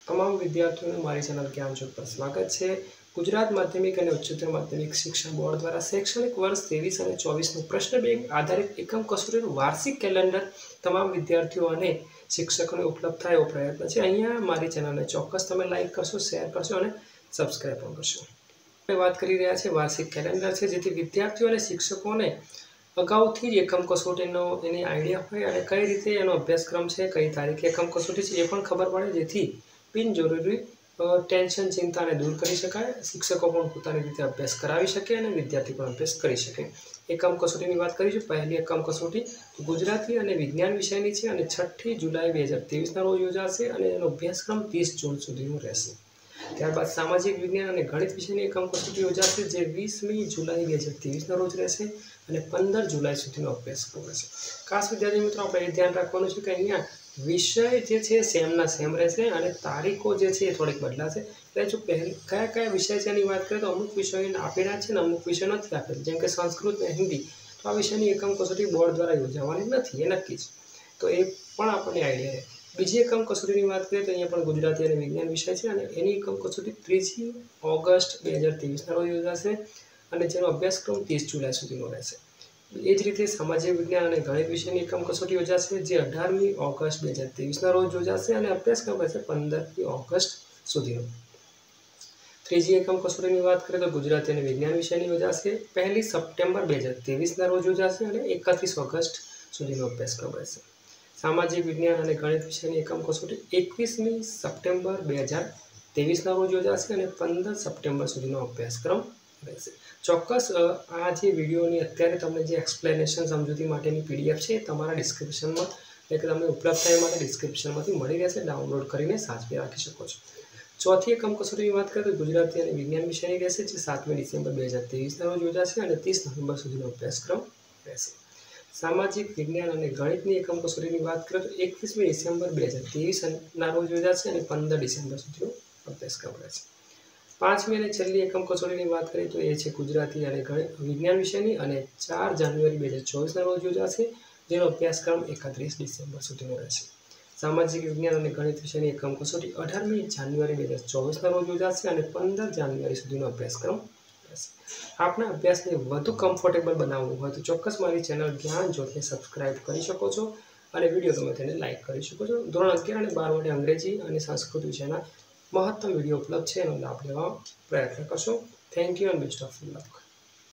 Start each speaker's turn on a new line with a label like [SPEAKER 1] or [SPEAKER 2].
[SPEAKER 1] તમામ વિદ્યાર્થીઓને મારી ચેનલ જ્ઞાન જ્યોત પર સ્વાગત છે। ગુજરાત માધ્યમિક અને ઉચ્ચતર માધ્યમિક શિક્ષણ બોર્ડ દ્વારા શૈક્ષણિક વર્ષ 23 અને 24નું પ્રશ્ન બેંક આધારિત એકમ કસોટીનું વાર્ષિક કેલેન્ડર તમામ વિદ્યાર્થીઓ અને શિક્ષકોને ઉપલબ્ધ થાય એવો પ્રયત્ન છે। અહીંયા મારી ચેનલને ચોક્કસ તમે લાઇક કરશો, શેર કરશો અને સબસ્ક્રાઈબ પણ કરશો। આપણે વાત કરી રહ્યા છીએ વાર્ષિક કેલેન્ડર છે, જેથી વિદ્યાર્થીઓ અને શિક્ષકોને અગાઉથી જ એકમ કસોટીનો એની આઈડિયા હોય અને કઈ રીતે એનો અભ્યાસક્રમ છે, કઈ તારીખે એકમ કસોટી છે એ પણ ખબર પડે, જેથી બિનજરૂરી ટેન્શન ચિંતાને દૂર કરી શકાય, શિક્ષકો પણ પોતાની રીતે અભ્યાસ કરાવી શકે અને વિદ્યાર્થી પણ અભ્યાસ કરી શકે। એકમ કસોટીની વાત કરીશું। પહેલી એકમ કસોટી ગુજરાતી અને વિજ્ઞાન વિષયની છે અને 6 જુલાઈ 2023ના રોજ યોજાશે અને એનો અભ્યાસક્રમ 30 જૂન સુધીનો રહેશે। ત્યારબાદ સામાજિક વિજ્ઞાન અને ગણિત વિષયની એકમ કસોટી યોજાશે, જે 20મી જુલાઈ 2023ના રોજ રહેશે અને 15 જુલાઈ સુધીનો અભ્યાસક્રમ રહેશે। ખાસ વિદ્યાર્થી મિત્રો, આપણે એ ધ્યાન રાખવાનું છે કે અહીંયા વિષય જે છે સેમના સેમ રહેશે અને તારીખો જે છે એ થોડીક બદલાશે। એટલે જો કયા વિષય છે એની વાત કરીએ તો અમુક વિષયો આપેલા છે ને અમુક વિષય નથી આપેલા, જેમ કે સંસ્કૃત અને હિન્દી, તો આ વિષયની એકમ કસોટી બોર્ડ દ્વારા યોજાવાની નથી, એ નક્કી છે, તો એ પણ આપણને આઈડિયા રહે। બીજી એકમ કસોટીની વાત કરીએ તો અહીંયા પણ ગુજરાતી અને વિજ્ઞાન વિષય છે અને એની એકમ કસોટી 3 ઓગસ્ટ 2023ના રોજ યોજાશે અને જેનો અભ્યાસક્રમ 30 જુલાઈ સુધીનો રહેશે। એ જ રીતે સામાજિક વિજ્ઞાન અને ગણિત વિષયની એકમ કસોટી યોજાશે, જે 18મી ઓગસ્ટ 2023ના રોજ યોજાશે અને અભ્યાસક્રમ રહેશે 15મી ઓગસ્ટ સુધીનો। ત્રીજી એકમ કસોટીની વાત કરીએ તો ગુજરાતી અને વિજ્ઞાન વિષયની યોજાશે, 1 સપ્ટેમ્બર 2023ના રોજ યોજાશે અને 31 ઓગસ્ટ સુધીનો અભ્યાસક્રમ રહેશે। સામાજિક વિજ્ઞાન અને ગણિત વિષયની એકમ કસોટી 21મી સપ્ટેમ્બર 2023ના રોજ યોજાશે અને 15 સપ્ટેમ્બર સુધીનો અભ્યાસક્રમ રહેશે। ચોક્કસ આ જે વિડીયોની અત્યારે તમને જે એક્સપ્લેનેશન સમજૂતી માટેની PDF છે એ તમારા ડિસ્ક્રિપ્શનમાં, એટલે કે તમને ઉપલબ્ધ થાય માટે ડિસ્ક્રિપ્શનમાંથી મળી રહેશે, ડાઉનલોડ કરીને સાચવી રાખી શકો છો। ચોથી એકમ કસોટીની વાત કરીએ તો ગુજરાતી અને વિજ્ઞાન વિષયની રહેશે, જે 7મી ડિસેમ્બર 2023ના રોજ યોજાશે અને 30 નવેમ્બર સુધીનો અભ્યાસક્રમ રહેશે। સામાજિક વિજ્ઞાન અને ગણિતની એકમ કસોટીની વાત કરીએ તો 21મી ડિસેમ્બર 2023ના રોજ યોજાશે અને 15 ડિસેમ્બર સુધીનો અભ્યાસક્રમ રહેશે। પાંચમી અને છેલ્લી એકમ કસોટીની વાત કરીએ તો એ છે ગુજરાતી અને વિજ્ઞાન વિષયની અને 4 જાન્યુઆરી 2024ના રોજ યોજાશે, જેનો અભ્યાસક્રમ 31 ડિસેમ્બર સુધીનો રહેશે। સામાજિક વિજ્ઞાન અને ગણિત વિષયની એકમ કસોટી 18મી જાન્યુઆરી 2024ના રોજ યોજાશે અને 15 જાન્યુઆરી સુધીનો અભ્યાસક્રમ રહેશે। આપના અભ્યાસને વધુ કમ્ફર્ટેબલ બનાવવું હોય તો ચોક્કસ મારી ચેનલ જ્ઞાન જ્યોતને સબસ્ક્રાઇબ કરી શકો છો અને વિડીયો ગમે તેને લાઇક કરી શકો છો। ધોરણ 11 અને 12 માટે અંગ્રેજી અને સંસ્કૃત વિષયના મહત્તમ વિડીયો ઉપલબ્ધ છે, એનો લાભ લેવા પ્રયત્ન કરશો। Thank you and best of luck.